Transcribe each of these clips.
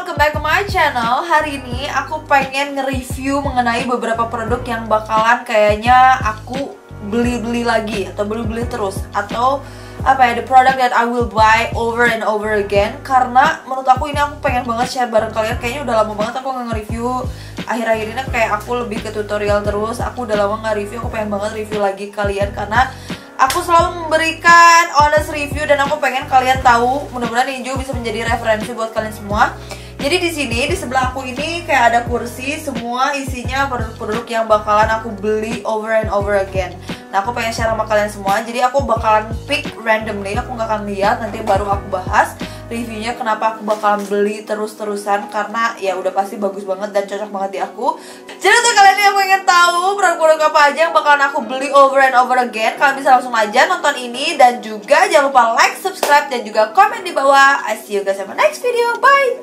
welcome back to my channel. Hari ini aku pengen nge-review mengenai beberapa produk yang bakalan kayaknya aku beli-beli lagi atau beli-beli terus, atau apa ya, the product that I will buy over and over again. Karena menurut aku ini aku pengen banget share bareng kalian. Kayaknya udah lama banget aku nge-review. Akhir-akhir ini kayak aku lebih ke tutorial terus. Aku udah lama nggak review, aku pengen banget review lagi kalian karena aku selalu memberikan honest review dan aku pengen kalian tahu. Mudah-mudahan ini juga bisa menjadi referensi buat kalian semua. Jadi di sini di sebelah aku ini kayak ada kursi, semua isinya produk-produk yang bakalan aku beli over and over again. Nah, aku pengen share sama kalian semua. Jadi aku bakalan pick randomly, aku nggak akan lihat, nanti baru aku bahas reviewnya kenapa aku bakalan beli terus-terusan, karena ya udah pasti bagus banget dan cocok banget di aku. Jadi untuk kalian yang pengen tahu produk-produk apa aja yang bakalan aku beli over and over again, kalian bisa langsung aja nonton ini. Dan juga jangan lupa like, subscribe, dan juga komen di bawah. I see you guys in my next video.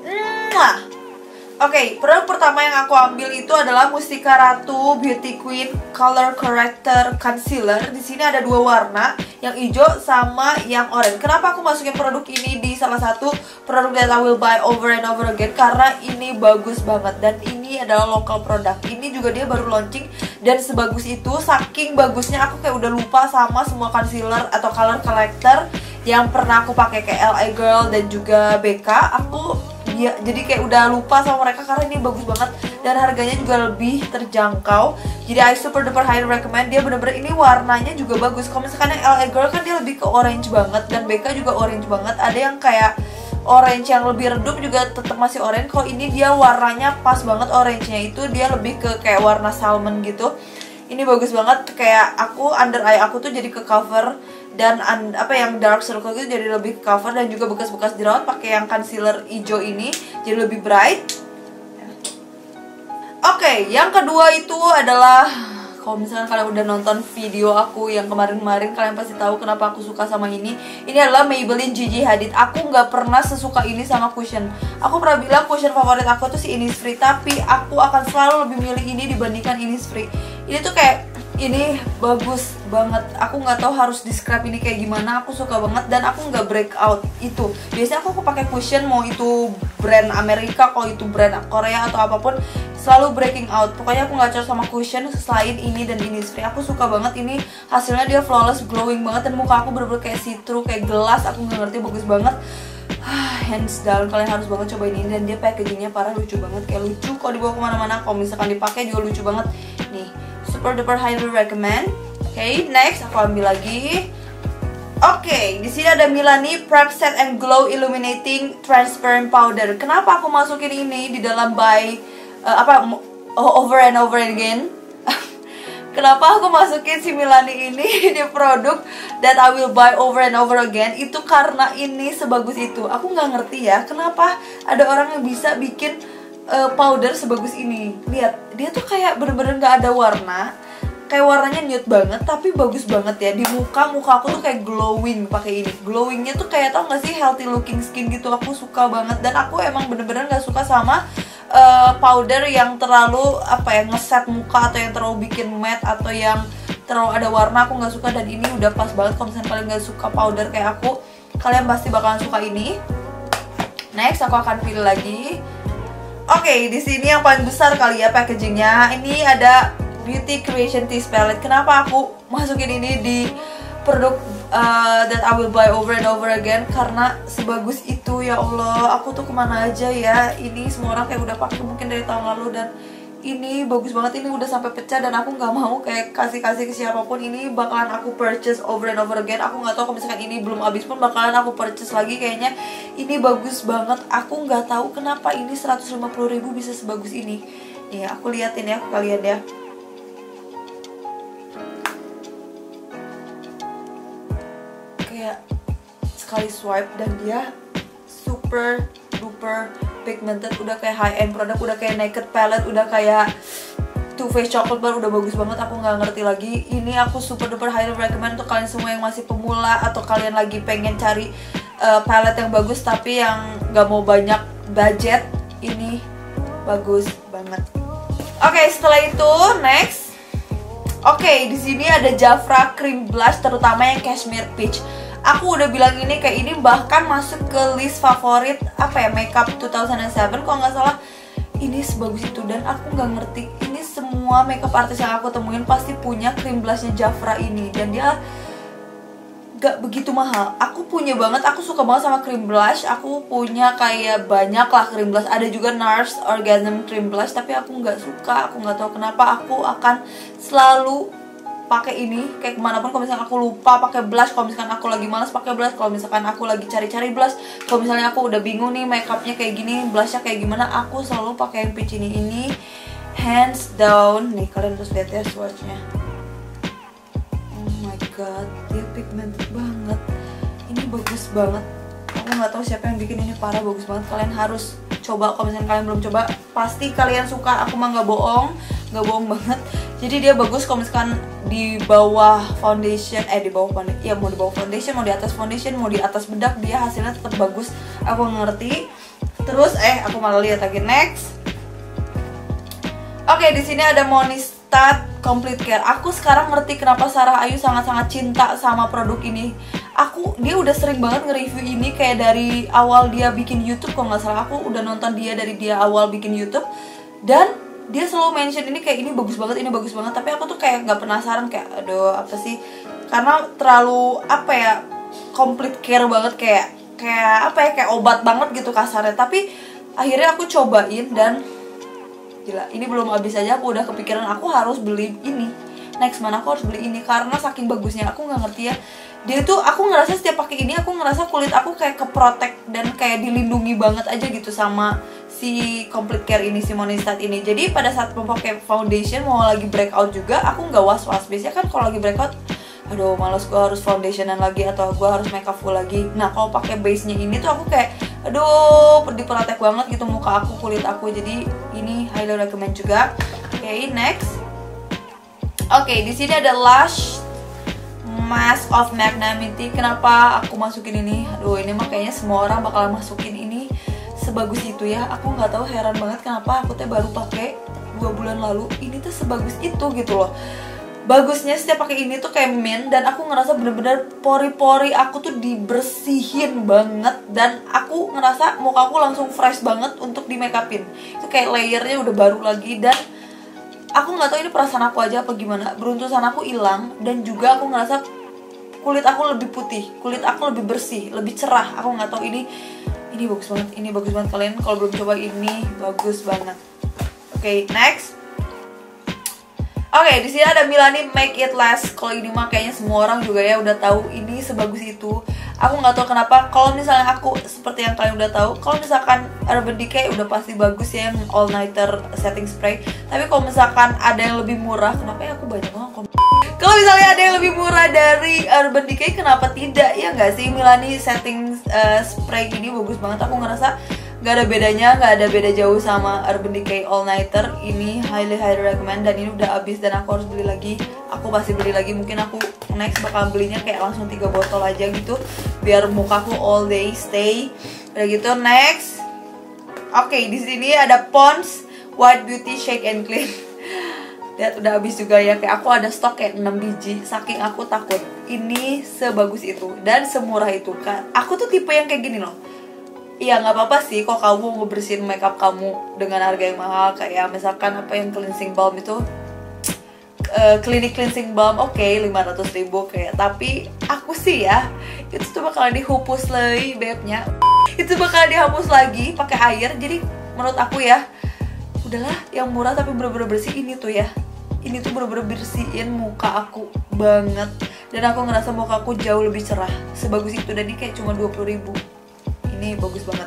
Bye. Oke, produk pertama yang aku ambil itu adalah Mustika Ratu Beauty Queen Color Corrector Concealer. Di sini ada dua warna, yang hijau sama yang oranye. Kenapa aku masukin produk ini di salah satu produk that I will buy over and over again? Karena ini bagus banget dan ini adalah local product. Ini juga dia baru launching dan sebagus itu, saking bagusnya aku kayak udah lupa sama semua concealer atau color corrector yang pernah aku pakai kayak LA Girl dan juga BK. Ya, jadi kayak udah lupa sama mereka karena ini bagus banget dan harganya juga lebih terjangkau. Jadi I super duper highly recommend. Dia bener-bener ini warnanya juga bagus. Kalau misalkan yang LA Girl kan dia lebih ke orange banget dan BK juga orange banget. Ada yang kayak orange yang lebih redup juga tetap masih orange. Kalau ini dia warnanya pas banget, orange-nya itu dia lebih ke kayak warna salmon gitu. Ini bagus banget, kayak aku under eye aku tuh jadi ke cover, dan yang dark circle itu jadi lebih cover, dan juga bekas-bekas jerawat pakai yang concealer hijau ini jadi lebih bright. Oke, yang kedua itu adalah, kalau misalnya kalian udah nonton video aku yang kemarin-kemarin, kalian pasti tahu kenapa aku suka sama ini. Ini adalah Maybelline Gigi Hadid. Aku nggak pernah sesuka ini sama cushion. Aku pernah bilang cushion favorit aku tuh si Innisfree, tapi aku akan selalu lebih milih ini dibandingkan Innisfree. Ini tuh kayak, ini bagus banget. Aku nggak tahu harus describe ini kayak gimana. Aku suka banget dan aku nggak breakout itu. Biasanya aku pakai cushion, mau itu brand Amerika, kalau itu brand Korea atau apapun, selalu breaking out. Pokoknya aku nggak cocok sama cushion selain ini dan Innisfree. Aku suka banget ini, hasilnya dia flawless, glowing banget, dan muka aku bener-bener kayak see-through, kayak gelas. Aku nggak ngerti, bagus banget. Hands down, kalian harus banget cobain ini. Dan dia packagingnya parah lucu banget, kayak lucu kalau dibawa kemana-mana. Kalau misalkan dipakai juga lucu banget. Nih, super duper highly recommend. Oke, next aku ambil lagi. Oke, di sini ada Milani Prep Set and Glow Illuminating Transparent Powder. Kenapa aku masukin ini di dalam over and over again? Kenapa aku masukin si Milani ini di produk that I will buy over and over again? Itu karena ini sebagus itu. Aku nggak ngerti ya, kenapa ada orang yang bisa bikin powder sebagus ini. Lihat, dia tuh kayak bener-bener nggak ada warna, kayak warnanya nude banget, tapi bagus banget ya di muka. Muka aku tuh kayak glowing pakai ini. Glowingnya tuh kayak, tau nggak sih, healthy looking skin gitu. Aku suka banget, dan aku emang bener-bener nggak suka sama powder yang terlalu ngeset muka, atau yang terlalu bikin matte, atau yang terlalu ada warna. Aku nggak suka, dan ini udah pas banget. Kalau misalnya kalian nggak suka powder kayak aku, kalian pasti bakalan suka ini. Next aku akan pilih lagi. Oke, di sini yang paling besar kali ya packagingnya. Ini ada Beauty Creation Tease Palette. Kenapa aku masukin ini di produk that I will buy over and over again? Karena sebagus itu, ya Allah. Aku tuh kemana aja ya, ini semua orang kayak udah pakai mungkin dari tahun lalu, dan ini bagus banget. Ini udah sampai pecah dan aku nggak mau kayak kasih-kasih ke siapapun. Ini bakalan aku purchase over and over again. Aku nggak tahu kalau misalkan ini belum habis pun bakalan aku purchase lagi kayaknya. Ini bagus banget. Aku nggak tahu kenapa ini 150.000 bisa sebagus ini. Nih, aku liatin ya ke kalian ya. Kayak sekali swipe dan dia super duper pigmented, udah kayak high end produk, udah kayak Naked Palette, udah kayak Too Faced Chocolate Bar, udah bagus banget. Aku nggak ngerti lagi. Ini aku super duper highly recommend untuk kalian semua yang masih pemula, atau kalian lagi pengen cari palette yang bagus tapi yang nggak mau banyak budget. Ini bagus banget. Oke, setelah itu next. Oke, di sini ada Jafra Cream Blush, terutama yang Cashmere Peach. aku udah bilang ini kayak ini bahkan masuk ke list favorit apa ya, makeup 2007 kalau nggak salah. Ini sebagus itu dan aku nggak ngerti, ini semua makeup artis yang aku temuin pasti punya cream blushnya Jafra ini, dan dia gak begitu mahal. Aku punya banget, aku suka banget sama cream blush. Aku punya kayak banyak lah cream blush. Ada juga NARS Orgasm cream blush, tapi aku nggak suka. Aku nggak tahu kenapa. Aku akan selalu pakai ini kayak kemanapun. Kalau misalkan aku lupa pakai blush, kalau misalkan aku lagi malas pakai blush, kalau misalkan aku lagi cari-cari blush, kalau misalnya aku udah bingung nih makeupnya kayak gini, blushnya kayak gimana, aku selalu pakai yang peach ini. Hands down. Nih kalian harus lihat ya swatchnya. Oh my god, dia pigmented banget. Ini bagus banget. Aku nggak tahu siapa yang bikin ini, parah bagus banget. Kalian harus coba. Kalau misalnya kalian belum coba, pasti kalian suka. Aku mah nggak bohong banget. Jadi dia bagus kalau misalkan di bawah foundation, di bawah foundation, ya mau di bawah foundation, mau di atas foundation, mau di atas bedak, dia hasilnya tetap bagus. Aku ngerti. Terus aku malah lihat lagi next. Oke, di sini ada Monistat Complete Care. Aku sekarang ngerti kenapa Sarah Ayu sangat-sangat cinta sama produk ini. Dia udah sering banget nge-review ini kayak dari awal dia bikin YouTube, kalau nggak salah. Aku udah nonton dia dari dia awal bikin YouTube, dan dia selalu mention ini kayak ini bagus banget, ini bagus banget. Tapi aku tuh kayak nggak penasaran, kayak aduh apa sih, karena terlalu apa ya, complete care banget, kayak apa ya, kayak obat banget gitu kasarnya. Tapi akhirnya aku cobain dan gila, ini belum habis aja aku udah kepikiran aku harus beli ini. Next mana aku harus beli ini karena saking bagusnya. Aku nggak ngerti ya, dia tuh aku ngerasa setiap pakai ini aku ngerasa kulit aku kayak keprotek dan kayak dilindungi banget aja gitu sama si Complete Care ini, si Monistat ini. Jadi pada saat mau pakai foundation, mau lagi breakout juga, aku nggak was-was. Biasanya kan kalau lagi breakout, aduh males, gue harus foundationan lagi atau gue harus makeup full lagi. Nah kalau pakai base-nya ini tuh aku kayak aduh diprotek banget gitu muka aku, kulit aku. Jadi ini highly recommend juga. Oke, next. Oke, di sini ada Lush Mask of Magnanimity. Kenapa aku masukin ini? Aduh, ini mah kayaknya semua orang bakalan masukin ini, sebagus itu ya. Aku nggak tahu, heran banget kenapa aku teh baru pakai 2 bulan lalu ini tuh sebagus itu gitu loh. Bagusnya setiap pakai ini tuh kayak mint, dan aku ngerasa bener-bener pori-pori aku tuh dibersihin banget, dan aku ngerasa muka aku langsung fresh banget untuk di make upin. Itu kayak layernya udah baru lagi, dan aku nggak tahu ini perasaan aku aja apa gimana, beruntusan aku hilang, dan juga aku ngerasa kulit aku lebih putih, kulit aku lebih bersih, lebih cerah. Aku nggak tahu ini bagus banget, ini bagus banget. Kalian kalau belum coba ini bagus banget. Oke, next. Oke, di sini ada Milani Make It Last. Kalau ini mah kayaknya semua orang juga ya udah tahu ini sebagus itu. Aku nggak tahu kenapa. Kalau misalnya aku seperti yang kalian udah tahu, kalau misalkan Urban Decay udah pasti bagus ya, yang all nighter setting spray. Tapi kalau misalkan ada yang lebih murah, kenapa ya aku banyak banget. Kalau misalnya ada yang lebih murah dari Urban Decay, kenapa tidak? Ya nggak sih, Milani setting spray ini bagus banget. Aku ngerasa gak ada bedanya, gak ada beda jauh sama Urban Decay All Nighter. Ini highly recommend, dan ini udah habis dan aku harus beli lagi. Aku pasti beli lagi, mungkin aku next bakal belinya kayak langsung 3 botol aja gitu, biar mukaku all day stay. Udah gitu, next. Oke, di sini ada Pond's White Beauty Shake and Clean. Lihat udah habis juga ya, kayak aku ada stok kayak 6 biji, saking aku takut ini sebagus itu dan semurah itu kan. Aku tuh tipe yang kayak gini loh. Iya nggak apa-apa sih kok kamu ngebersihin makeup kamu dengan harga yang mahal, kayak misalkan apa yang cleansing balm itu, clinic cleansing balm, oke, 500.000 kayak. Tapi aku sih ya, itu tuh bakalan dihapus lagi bebnya, itu bakalan dihapus lagi pakai air. Jadi menurut aku ya, udahlah yang murah tapi bener-bener bersih. Ini tuh ya, ini tuh bener-bener bersihin muka aku banget, dan aku ngerasa muka aku jauh lebih cerah sebagus itu. Dan ini kayak cuma 20.000. Ini bagus banget.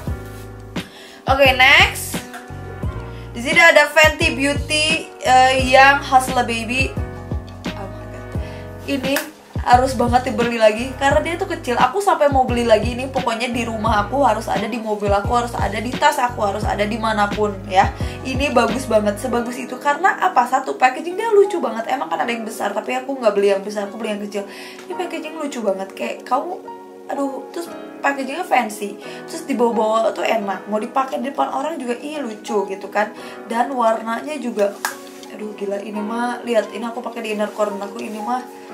Oke, next. Di sini ada Fenty Beauty yang Hustler Baby. Oh my god. Ini harus banget dibeli lagi karena dia tuh kecil. Aku sampai mau beli lagi ini. Pokoknya di rumah aku harus ada, di mobil aku harus ada, di tas aku harus ada, dimanapun ya. Ini bagus banget, sebagus itu. Karena apa? Satu, packaging dia lucu banget. Emang kan ada yang besar, tapi aku nggak beli yang besar, aku beli yang kecil. Ini packaging lucu banget, kayak kamu, aduh, terus packagingnya fancy, terus dibawa-bawa tuh enak, mau dipakai di depan orang juga lucu gitu kan. Dan warnanya juga, aduh gila, ini mah lihat, ini aku pakai di inner corner aku, ini mah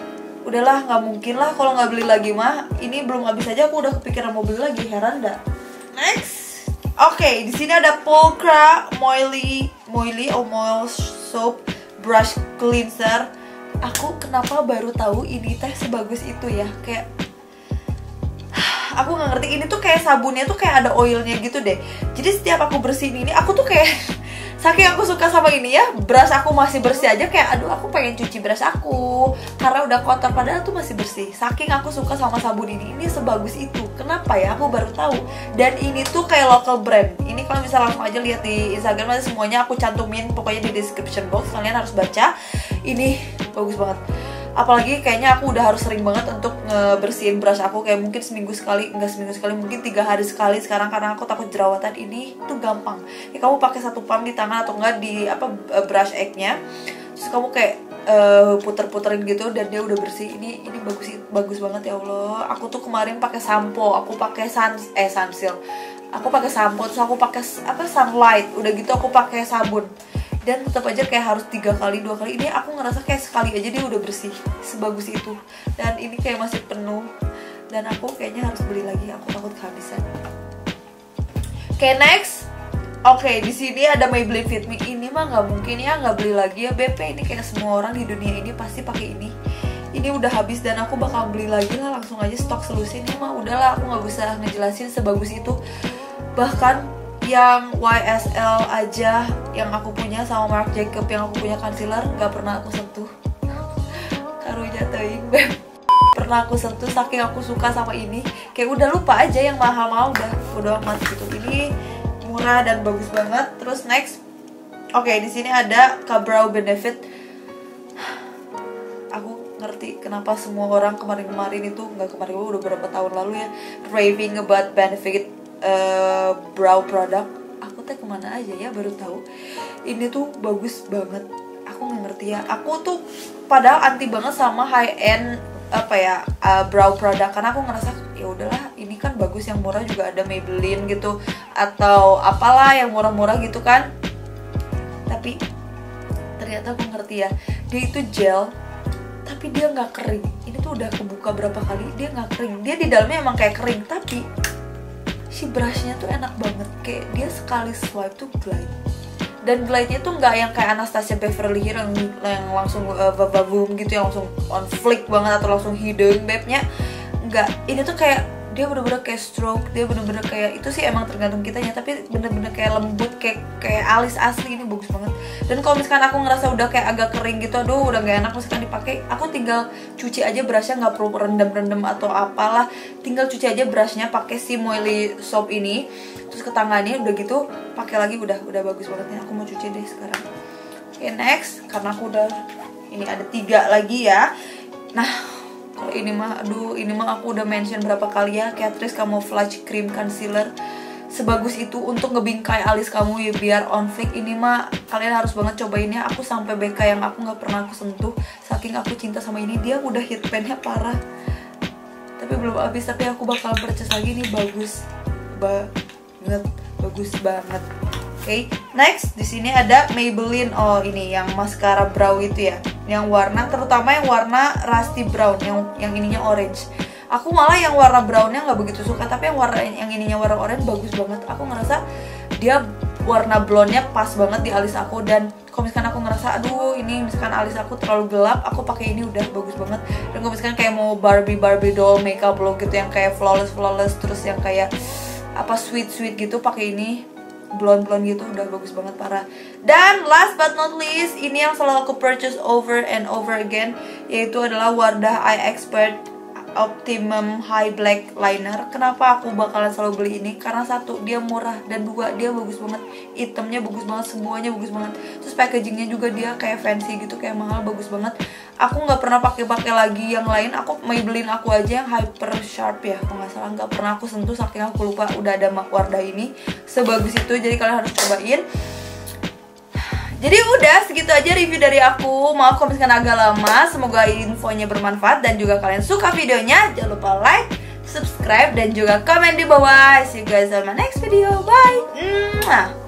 udahlah, nggak mungkin lah kalau nggak beli lagi mah. Ini belum habis aja aku udah kepikiran mau beli lagi, heran dah. Next, oke, di sini ada Pulcra Moily Soap Brush Cleanser. Aku kenapa baru tahu ini teh sebagus itu ya, kayak aku nggak ngerti. Ini tuh kayak sabunnya tuh kayak ada oilnya gitu deh. Jadi setiap aku bersihin ini, aku tuh kayak saking aku suka sama ini ya, brush aku masih bersih aja, kayak aduh aku pengen cuci brush aku karena udah kotor, padahal tuh masih bersih. Saking aku suka sama sabun ini sebagus itu. Kenapa ya, aku baru tahu. Dan ini tuh kayak local brand. Ini kalau misalnya langsung aja lihat di Instagram, nanti semuanya aku cantumin pokoknya di description box, kalian harus baca. Ini bagus banget. Apalagi kayaknya aku udah harus sering banget untuk ngebersihin brush aku, kayak mungkin seminggu sekali, enggak seminggu sekali, mungkin 3 hari sekali sekarang, karena aku takut jerawatan. Ini tuh gampang ya, kamu pakai satu pump di tangan atau enggak di brush egg-nya, terus kamu kayak puter-puterin gitu dan dia udah bersih. Ini bagus banget ya Allah. Aku tuh kemarin pakai sampo, aku pakai sunsilk, aku pakai sampo, terus aku pakai sunlight, udah gitu aku pakai sabun, dan tetap aja kayak harus 3 kali 2 kali. Ini aku ngerasa kayak sekali aja dia udah bersih, sebagus itu. Dan ini kayak masih penuh, dan aku kayaknya harus beli lagi, aku takut kehabisan. Oke, next. Oke, di sini ada Maybelline Fit Me. Ini mah nggak mungkin ya nggak beli lagi ya BP. Ini kayak semua orang di dunia ini pasti pakai ini. Ini udah habis dan aku bakal beli lagi lah, langsung aja stok selusin. Ini mah udahlah, aku nggak bisa ngejelasin sebagus itu. Bahkan yang YSL aja yang aku punya sama Marc Jacob yang aku punya concealer nggak pernah aku sentuh. Taruh jatuhin beb. Pernah aku sentuh saking aku suka sama ini. Kayak udah lupa aja yang mahal-mahal, udah amat gitu. Ini murah dan bagus banget. Terus next, oke, di sini ada Ka-Brow Benefit. Aku ngerti kenapa semua orang kemarin itu, nggak kemarin, udah beberapa tahun lalu ya, raving about Benefit brow product. Aku teh kemana aja ya, baru tahu ini tuh bagus banget. Aku nggak ngerti ya, aku tuh padahal anti banget sama high end brow product, karena aku ngerasa ya udahlah, ini kan bagus, yang murah juga ada Maybelline gitu atau apalah yang murah-murah gitu kan. Tapi ternyata aku ngerti ya, dia itu gel tapi dia nggak kering. Ini tuh udah kebuka berapa kali, dia nggak kering. Dia di dalamnya emang kayak kering, tapi si brushnya tuh enak banget, kayak dia sekali swipe tuh glide. Dan glide-nya tuh nggak yang kayak Anastasia Beverly Hills yang langsung boom gitu, yang langsung on flick banget atau langsung hidung bebnya. Enggak, ini tuh kayak dia bener-bener kayak stroke, dia bener-bener kayak, itu sih emang tergantung kitanya, tapi bener-bener kayak lembut, kayak alis asli. Ini bagus banget. Dan kalau misalkan aku ngerasa udah kayak agak kering gitu, aduh udah gak enak misalkan dipakai, aku tinggal cuci aja brushnya, nggak perlu rendam-rendam atau apalah, tinggal cuci aja brushnya pakai si Moily Soap ini, terus ke tangannya udah gitu pakai lagi, udah bagus banget ya. Aku mau cuci deh sekarang. Oke, next, karena aku udah, ini ada 3 lagi ya. Nah, kalau ini mah, aku udah mention berapa kali ya, Catrice Camouflage Cream Concealer. Sebagus itu untuk ngebingkai alis kamu ya, biar on flick. Ini mah kalian harus banget cobainnya. Aku sampai BK yang aku nggak pernah aku sentuh, saking aku cinta sama ini. Dia udah hit pan-nya parah, tapi belum habis. Tapi aku bakal purchase lagi. Ini bagus banget. Oke, next di sini ada Maybelline. Oh, ini yang mascara brow itu ya, yang warna, terutama yang warna rusty brown, yang ininya orange. Aku malah yang warna brownnya nggak begitu suka, tapi yang ininya warna orange bagus banget. Aku ngerasa dia warna blonde-nya pas banget di alis aku. Dan kalau misalkan aku ngerasa aduh ini misalkan alis aku terlalu gelap, aku pakai ini udah bagus banget. Dan kalau misalkan kayak mau Barbie doll makeup look gitu, yang kayak flawless terus yang kayak sweet gitu, pakai ini blonde gitu, udah bagus banget parah. Dan last but not least, ini yang selalu aku purchase over and over again, yaitu adalah Wardah Eye Expert Optimum High Black Liner. Kenapa aku bakalan selalu beli ini? Karena 1, dia murah, dan 2, dia bagus banget. Itemnya bagus banget, semuanya bagus banget. Terus packagingnya juga dia kayak fancy gitu, kayak mahal, bagus banget. Aku nggak pernah pakai lagi yang lain. Aku Maybelline aku aja yang Hyper Sharp ya, kalau nggak salah, nggak pernah aku sentuh saking aku lupa udah ada Wardah ini sebagus itu. Jadi kalian harus cobain. Jadi udah segitu aja review dari aku. Maaf kalau misalkan agak lama. Semoga infonya bermanfaat dan juga kalian suka videonya. Jangan lupa like, subscribe, dan juga komen di bawah. See you guys on my next video. Bye.